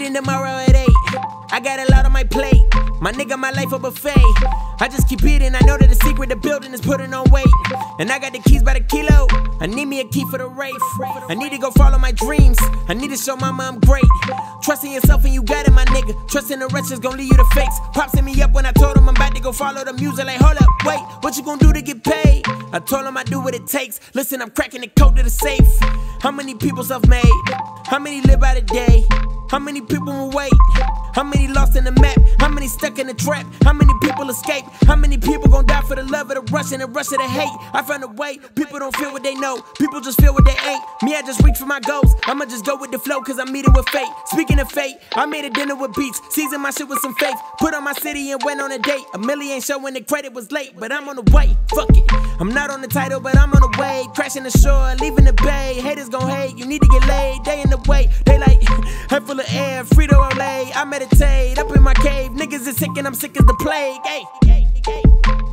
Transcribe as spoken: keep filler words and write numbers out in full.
meeting tomorrow at eight. I got a lot on my plate. My nigga, my life a buffet. I just keep eating. I know that the secret the building is putting on weight. And I got the keys by the kilo. I need me a key for the race. I need to go follow my dreams. I need to show mama I'm great. Trust in yourself and you got it, my nigga. Trust in the rest is gonna lead you to fakes. Pops hit me up when I told him I'm about to go follow the music. Like, hold up, wait, what you gonna do to get paid? I told him I do what it takes. Listen, I'm cracking the code to the safe. How many people self-made? How many live by the day? How many people will wait? How many lost in the map? How many stuck in the trap? How many people escape? How many people gon' die for the love of the rush and the rush of the hate? I found a way, people don't feel what they know. People just feel what they ain't. Me, I just reach for my goals. I'ma just go with the flow cause I'm meeting with fate. Speaking of fate, I made a dinner with beats. Season my shit with some faith. Put on my city and went on a date. A million showing the credit was late, but I'm on the way. Fuck it. I'm not on the title, but I'm on the way. Crashing the shore, leaving the bay. Haters gon' hate, you need to get laid. They in the way, they like head full of air, Frito Olay. I meditate up in my cave. Niggas is sick and I'm sick as the plague. Hey, hey, hey.